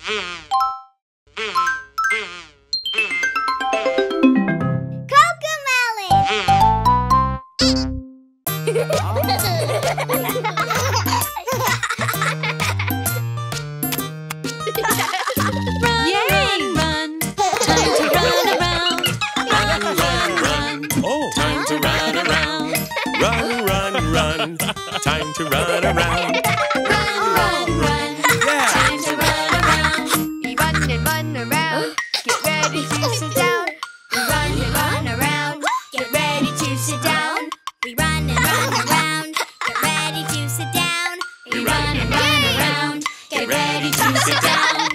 Time to run around. Run, run, run. Yeah. Time to run around. We run and run around. Get ready to sit down. We run and run around. Get ready to sit down. We run and run around. Get ready to sit down. We run and run around. Get ready to sit down.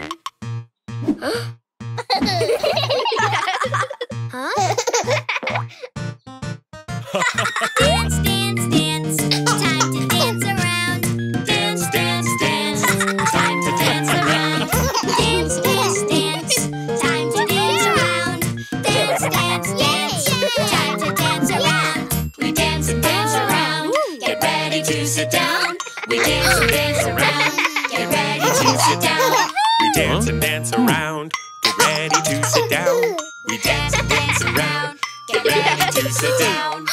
Dance, dance, dance. Time to dance around. Dance, dance, dance. Time to dance around. Dance, dance, dance. Time to dance around. Dance, dance, dance. Time to dance around. We dance and dance around. Get ready to sit down. We dance and dance around. Get ready to sit down. We dance and dance around. Get ready to sit down. We dance and dance around. Get ready to sit down.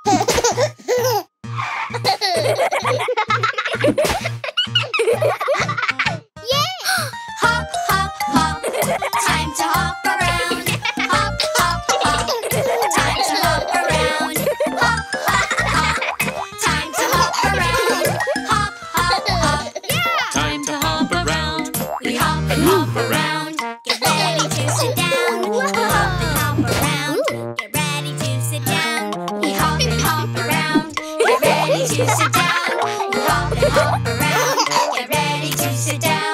Hop, hop, hop. Time to hop around. Hop, hop, hop. Time to hop around. Hop, hop, hop. Time to hop around. Hop, hop, hop. Time to hop around. We hop and hop around. Get ready to sit down. Hop and hop around. Get ready to sit down. We hop and hop around. Get ready to sit down. We hop and hop around. Get ready to sit down.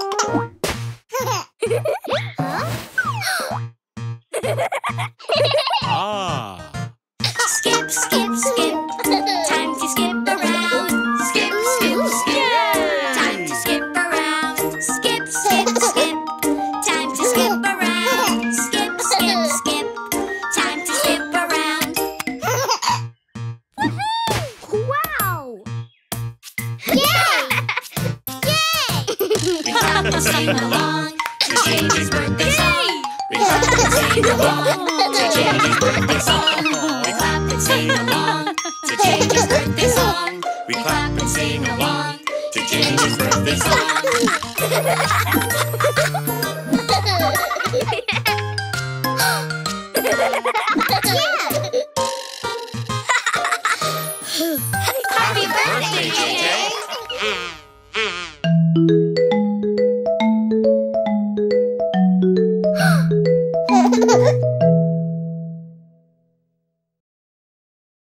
Ah. Skip, skip, skip. Time to skip around. Skip, skip, skip. Time to skip around. Skip, skip, skip. Time to skip around. Skip, skip, skip. Time to skip around. Wow! Yay! Yay! We clap and sing along to Jamie's birthday song. We clap and sing along to Jamie's birthday song. We clap and sing along to Jamie's birthday song. We clap and sing along to Jamie's birthday song. Happy birthday, JJ!